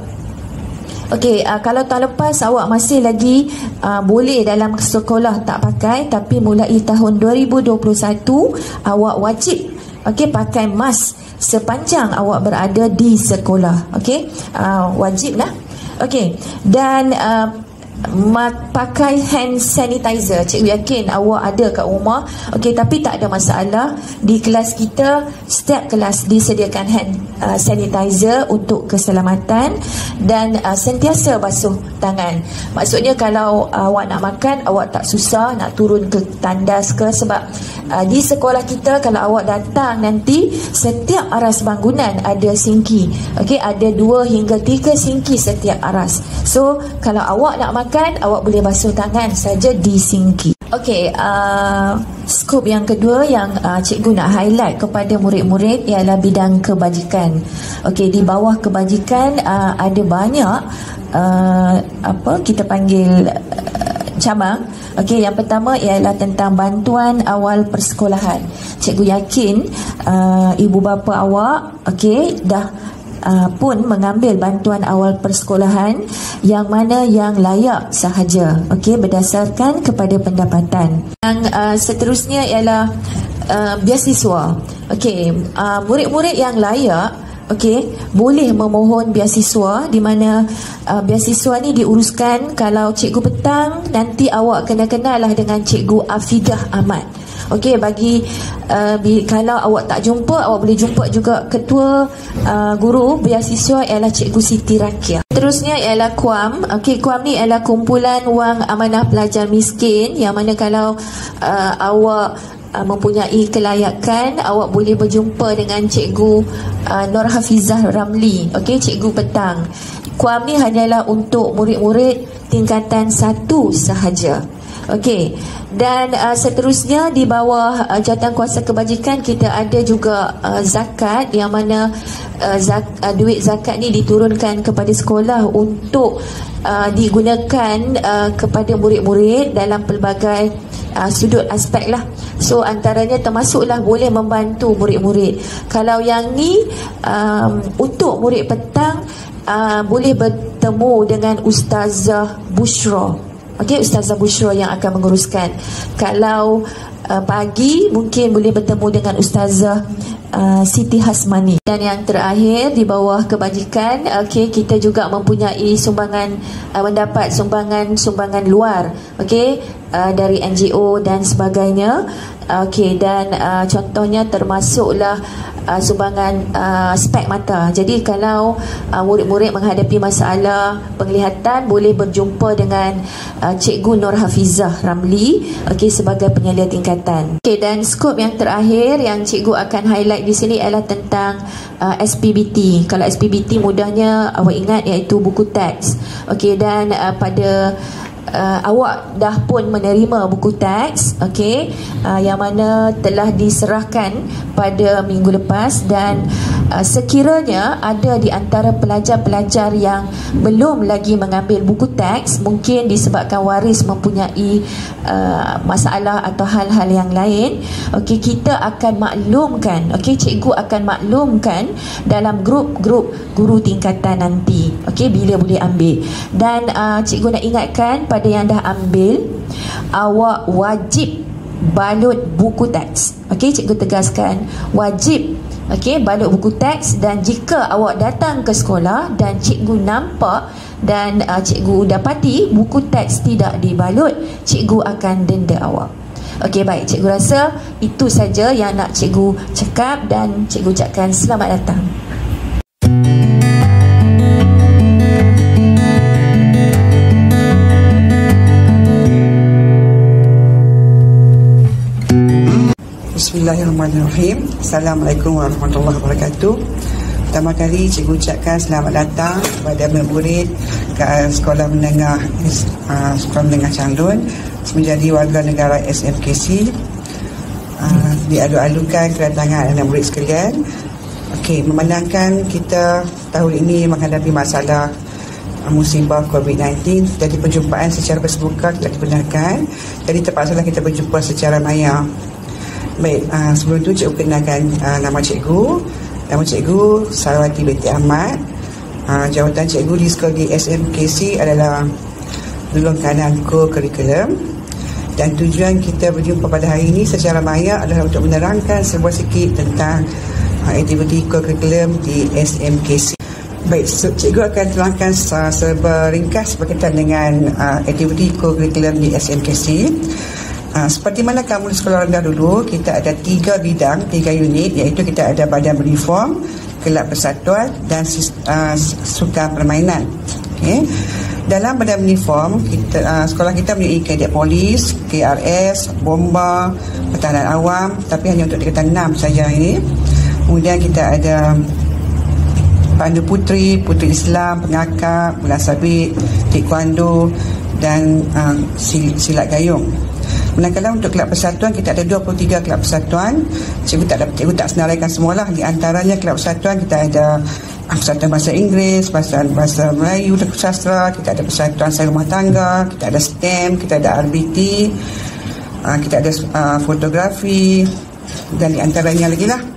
Okey, uh, kalau tahun lepas awak masih lagi uh, boleh dalam sekolah tak pakai, tapi mulai tahun dua ribu dua puluh satu awak wajib, okey, pakai mask sepanjang awak berada di sekolah. Okey, uh, wajib lah. Okey, dan uh, pakai hand sanitizer. Cikgu yakin awak ada kat rumah. Okey, tapi tak ada masalah. Di kelas kita, setiap kelas disediakan hand uh, sanitizer untuk keselamatan dan uh, sentiasa basuh tangan. Maksudnya kalau uh, awak nak makan, awak tak susah nak turun ke tandas ke, sebab uh, di sekolah kita kalau awak datang nanti, setiap aras bangunan ada sinki. Okey, ada dua hingga tiga sinki setiap aras. So kalau awak nak makan, kan awak boleh basuh tangan saja di sinki. Okey, uh, skop yang kedua yang uh, cikgu nak highlight kepada murid-murid ialah bidang kebajikan. Okey, di bawah kebajikan uh, ada banyak uh, apa kita panggil uh, cabang. Okey, yang pertama ialah tentang bantuan awal persekolahan. Cikgu yakin uh, ibu bapa awak okey dah uh, pun mengambil bantuan awal persekolahan yang mana yang layak sahaja, okey, berdasarkan kepada pendapatan. Yang uh, seterusnya ialah uh, beasiswa. Okey, uh, murid-murid yang layak, okey, boleh memohon beasiswa, di mana uh, beasiswa ni diuruskan kalau cikgu petang, nanti awak kena kenal lah dengan Cikgu Afidah Ahmad. Okey, bagi uh, bi, kalau awak tak jumpa, awak boleh jumpa juga ketua uh, guru beasiswa ialah Cikgu Siti Rakia. Terusnya ialah Q U A M. Okey, Q U A M ni ialah kumpulan wang amanah pelajar miskin, yang mana kalau uh, awak uh, mempunyai kelayakan, awak boleh berjumpa dengan Cikgu uh, Nur Hafizah Ramli. Okey, cikgu petang. Q U A M ni hanyalah untuk murid-murid tingkatan satu sahaja. Okey, dan uh, seterusnya di bawah uh, jawatankuasa kebajikan kita ada juga uh, zakat, yang mana uh, zak, uh, duit zakat ni diturunkan kepada sekolah untuk uh, digunakan uh, kepada murid-murid dalam pelbagai uh, sudut aspek lah. So antaranya termasuklah boleh membantu murid-murid. Kalau yang ni um, untuk murid petang, uh, boleh bertemu dengan Ustazah Bushra. Okey, Ustazah Bushra yang akan menguruskan. Kalau uh, pagi mungkin boleh bertemu dengan Ustazah uh, Siti Hasmani. Dan yang terakhir di bawah kebajikan, okey, kita juga mempunyai sumbangan, uh, mendapat sumbangan-sumbangan luar, okey, uh, dari N G O dan sebagainya. Okey, dan uh, contohnya termasuklah uh, sumbangan uh, spek mata. Jadi kalau uh, murid-murid menghadapi masalah penglihatan, boleh berjumpa dengan uh, Cikgu Nur Hafizah Ramli, okey, sebagai penyelia tingkatan. Okey, dan skop yang terakhir yang cikgu akan highlight di sini ialah tentang uh, S P B T. Kalau S P B T mudahnya awak ingat iaitu buku teks. Okey, dan uh, pada Uh, awak dah pun menerima buku teks, okey, uh, yang mana telah diserahkan pada minggu lepas, dan uh, sekiranya ada di antara pelajar-pelajar yang belum lagi mengambil buku teks, mungkin disebabkan waris mempunyai uh, masalah atau hal-hal yang lain, okey, kita akan maklumkan, okey, cikgu akan maklumkan dalam grup-grup guru tingkatan nanti, okey, bila boleh ambil. Dan uh, cikgu nak ingatkan pada yang dah ambil, awak wajib balut buku teks. Okey, cikgu tegaskan, wajib, okey, balut buku teks. Dan jika awak datang ke sekolah dan cikgu nampak dan uh, cikgu dapati buku teks tidak dibalut, cikgu akan denda awak. Okey, baik, cikgu rasa itu saja yang nak cikgu cakap, dan cikgu ucapkan selamat datang. Bismillahirrahmanirrahim. Assalamualaikum warahmatullahi wabarakatuh. Pertama kali cikgu ucapkan selamat datang kepada murid ke Sekolah Menengah uh, Sekolah Menengah Changlun menjadi warga negara S M K C. Uh, dialu-alukan kedatangan anak murid sekalian. Okey, memandangkan kita tahun ini menghadapi masalah uh, musibah COVID sembilan belas, jadi perjumpaan secara bersebuka tidak dibenarkan. Jadi terpaksalah kita berjumpa secara maya. Baik, uh, sebelum itu cikgu kenalkan uh, nama cikgu. Nama cikgu Sarawati Binti Ahmad. uh, Jawatan cikgu di sekolah di S M K C adalah Dulung Kanan Co-Curriculum. Dan tujuan kita berjumpa pada hari ini secara maya adalah untuk menerangkan sebuah sikit tentang uh, aktiviti Co-Curriculum di S M K C. Baik, so, cikgu akan terangkan uh, serba ringkas berkaitan dengan uh, aktiviti Co-Curriculum di S M K C. Uh, seperti mana kamu di sekolah rendah dulu, kita ada tiga bidang, tiga unit, iaitu kita ada badan beruniform, kelab persatuan dan uh, sukan permainan. Okay. Dalam badan beruniform, kita, uh, sekolah kita mempunyai kadet polis, K R S, bomba, pertahanan awam, tapi hanya untuk tingkatan enam saja ini. Kemudian kita ada pandu putri, putri Islam, pengakap, bola sabit, taekwondo dan uh, sil, silat gayung. Manakala untuk kelab persatuan, kita ada dua puluh tiga kelab persatuan. Cikgu tak dapat, cikgu tak senaraikan semualah. Di antaranya kelab persatuan kita ada persatuan bahasa Inggeris, bahasa bahasa Melayu dan sastra, kita ada persatuan saya rumah tangga, kita ada STEM, kita ada R B T, uh, kita ada uh, fotografi, dan di antaranya lagi lah.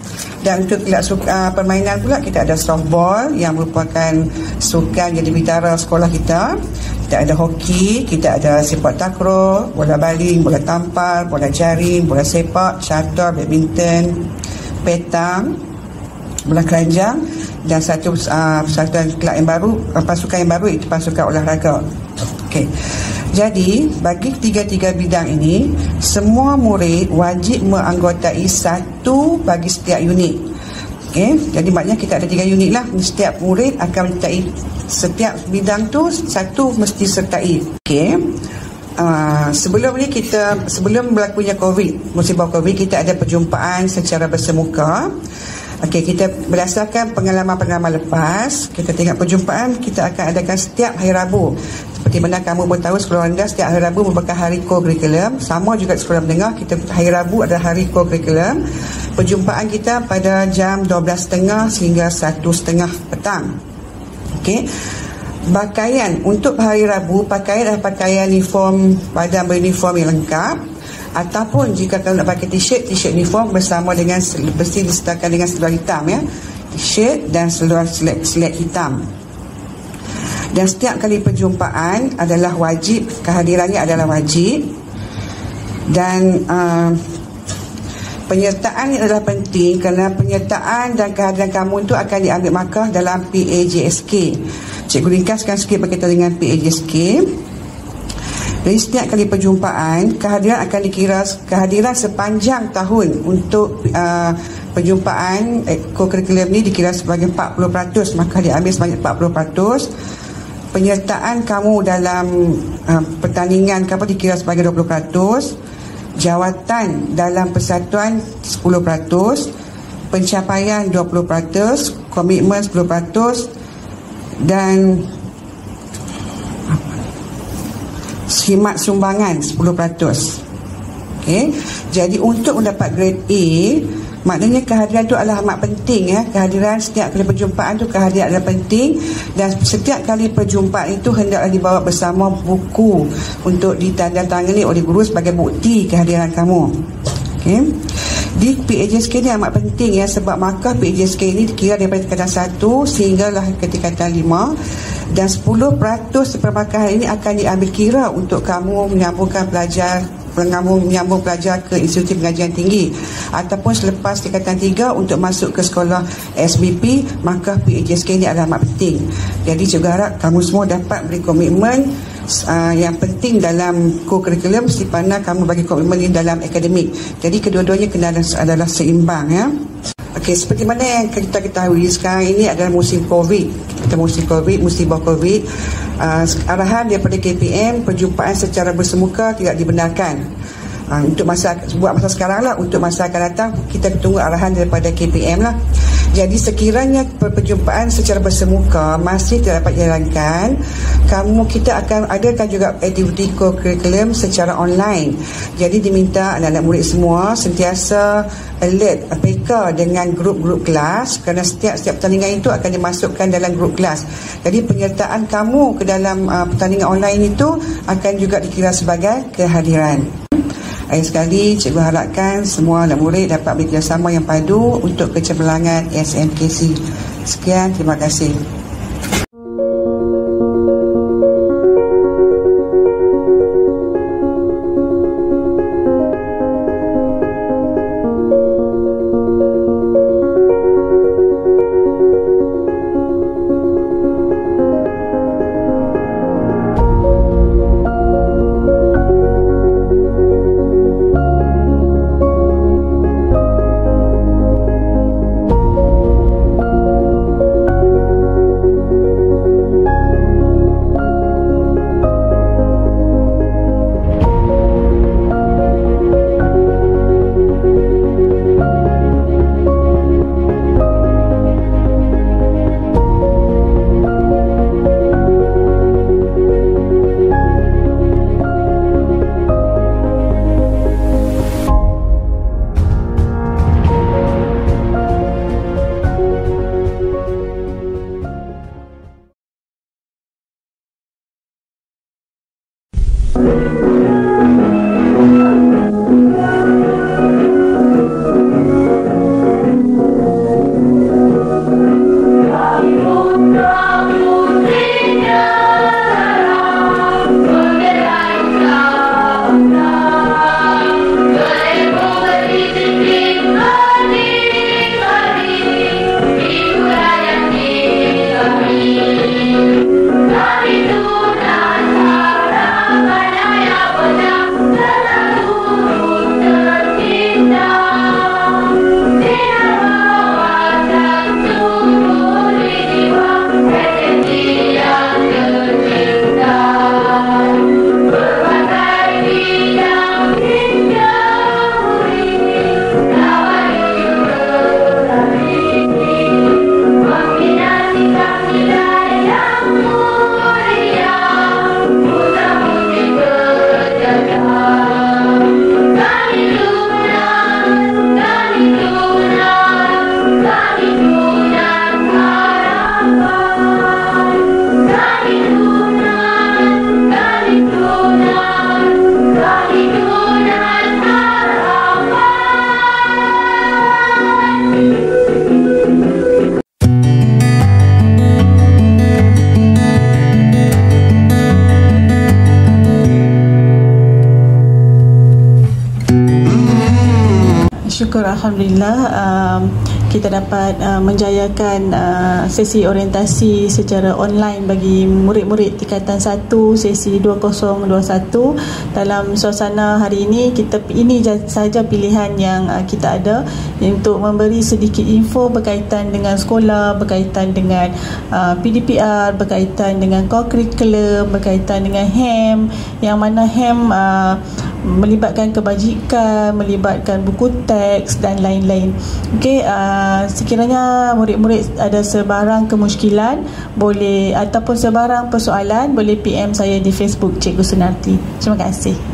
Dan untuk kelab suka, permainan pula kita ada softball yang merupakan sukan yang dibitara sekolah kita. Kita ada hoki, kita ada sepak takraw, bola baling, bola tampar, bola jaring, bola sepak, catur, badminton, petang, bola keranjang, dan satu uh, persatuan kelab yang baru, uh, pasukan yang baru itu pasukan olahraga. Okey. Jadi, bagi tiga-tiga bidang ini, semua murid wajib menganggotai satu bagi setiap unit. Okay? Jadi, maknanya kita ada tiga unit lah. Setiap murid akan menyertai setiap bidang tu, satu mesti sertai. Okay? Uh, sebelum ni kita, sebelum berlakunya COVID, musibah COVID, kita ada perjumpaan secara bersemuka. Okey, kita berdasarkan pengalaman-pengalaman lepas, kita tengok perjumpaan kita akan adakan setiap hari Rabu. Seperti mana kamu pun tahu, sekolah rendah setiap hari Rabu merupakan hari co-curriculum. Sama juga sekolah menengah, kita hari Rabu adalah hari co-curriculum. Perjumpaan kita pada jam dua belas tiga puluh sehingga satu tiga puluh petang. Okey. Pakaian untuk hari Rabu, pakaian adalah pakaian uniform, badan beruniform yang lengkap. Ataupun jika kamu nak pakai t-shirt, t-shirt uniform bersama dengan mesti disertakan dengan seluar hitam ya. T-shirt dan seluar selek hitam. Dan setiap kali perjumpaan adalah wajib, kehadirannya adalah wajib. Dan uh, penyertaan adalah penting kerana penyertaan dan kehadiran kamu itu akan diambil markah dalam P A J S K. Cikgu ringkaskan sikit berkaitan dengan P A J S K. Dari setiap kali perjumpaan, kehadiran akan dikira kehadiran sepanjang tahun untuk uh, perjumpaan eh, co-curriculum ni dikira sebagai empat puluh peratus, maka diambil sebanyak empat puluh peratus. Penyertaan kamu dalam uh, pertandingan kamu dikira sebagai dua puluh peratus. Jawatan dalam persatuan sepuluh peratus. Pencapaian dua puluh peratus. Komitmen sepuluh peratus. Dan khidmat sumbangan sepuluh peratus. Okey. Jadi untuk mendapat grade A, maknanya kehadiran itu adalah amat penting ya. Kehadiran setiap kali perjumpaan itu kehadiran adalah penting, dan setiap kali perjumpaan itu hendaklah dibawa bersama buku untuk ditandatangani oleh guru sebagai bukti kehadiran kamu. Okey. Di P A J S K ni amat penting ya, sebab markah P A J S K ini dikira daripada tingkatan satu sehinggalah ke tingkatan lima, dan sepuluh peratus permarkahan ini akan diambil kira untuk kamu menyambungkan pelajar kamu menyambung pelajar ke institusi pengajian tinggi ataupun selepas tingkatan tiga untuk masuk ke sekolah S B P, maka P A J S K ini adalah amat penting. Jadi juga harap kamu semua dapat beri komitmen uh, yang penting dalam co-curriculum, di mana kamu bagi komitmen ini dalam akademik. Jadi kedua-duanya kena adalah seimbang ya. Okey, seperti mana yang kita ketahui sekarang ini adalah musim COVID. Kita musim COVID, musibah COVID. Uh, arahan daripada K P M, perjumpaan secara bersemuka tidak dibenarkan. Uh, untuk masa buat masa sekarang lah, untuk masa akan datang kita tunggu arahan daripada K P M lah. Jadi sekiranya perjumpaan secara bersemuka masih tidak dapat dijalankan, kamu kita akan adakan juga aktiviti co-curriculum secara online. Jadi diminta anak-anak murid semua sentiasa alert, peka dengan grup-grup kelas, kerana setiap setiap pertandingan itu akan dimasukkan dalam grup kelas. Jadi penyertaan kamu ke dalam uh, pertandingan online itu akan juga dikira sebagai kehadiran. Akhir sekali, cikgu harapkan semua anak murid dapat bekerjasama yang padu untuk kecemerlangan S M K C. Sekian, terima kasih. Alhamdulillah um, kita dapat uh, menjayakan uh, sesi orientasi secara online bagi murid-murid tingkatan satu sesi dua ribu dua puluh satu. Dalam suasana hari ini, kita ini sahaja pilihan yang uh, kita ada untuk memberi sedikit info berkaitan dengan sekolah, berkaitan dengan uh, P D P R, berkaitan dengan core curriculum, berkaitan dengan H E M, yang mana H E M uh, melibatkan kebajikan, melibatkan buku teks dan lain-lain. Okey, uh, sekiranya murid-murid ada sebarang kemusykilan boleh ataupun sebarang persoalan boleh P M saya di Facebook Cikgu Sunarti. Terima kasih.